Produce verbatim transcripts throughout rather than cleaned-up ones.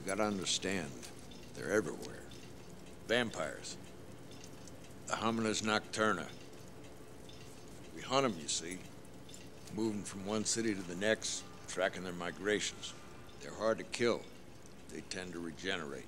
You gotta understand, they're everywhere. Vampires. The Hominis Nocturna. We hunt them, you see. Moving from one city to the next, tracking their migrations. They're hard to kill. They tend to regenerate.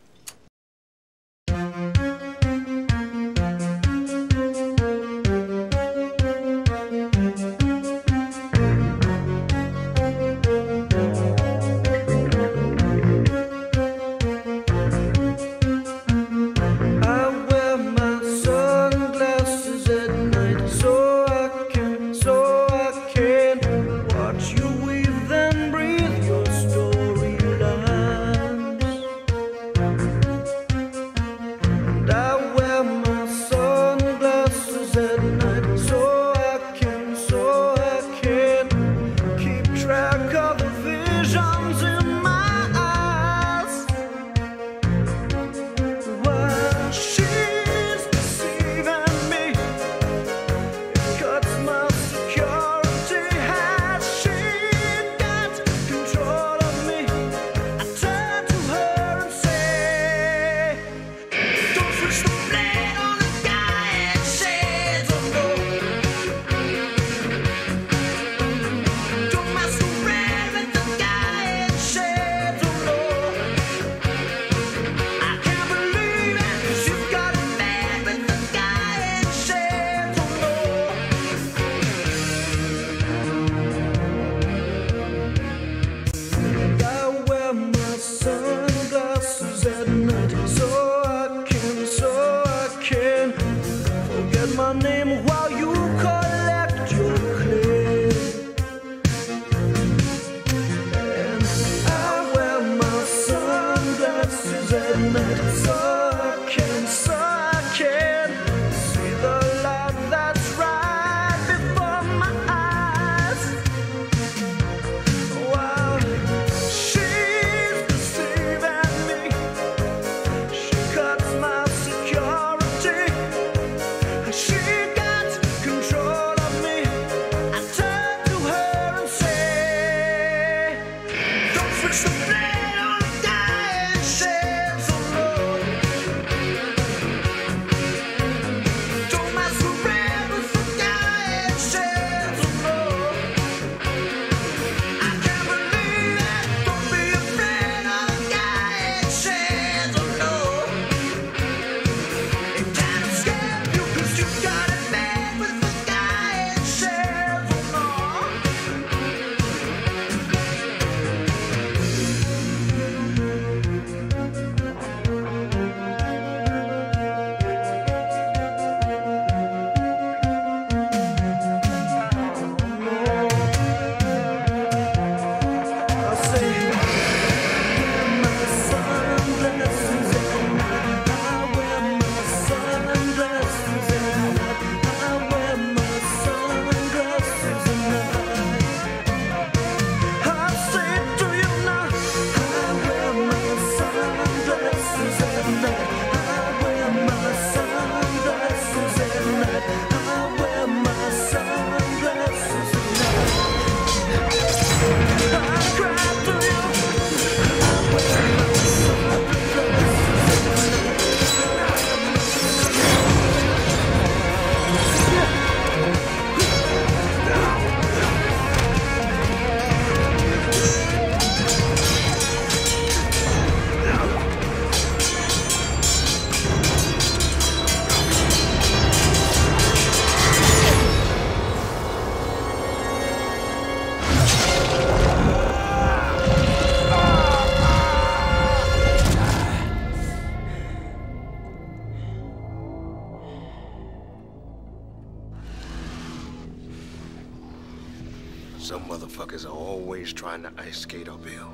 Some motherfuckers are always trying to ice skate uphill.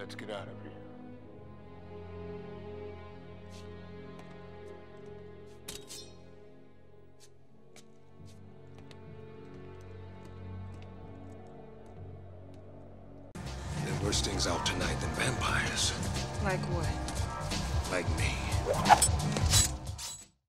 Let's get out of here. There are worse things out tonight than vampires. Like what? Like me.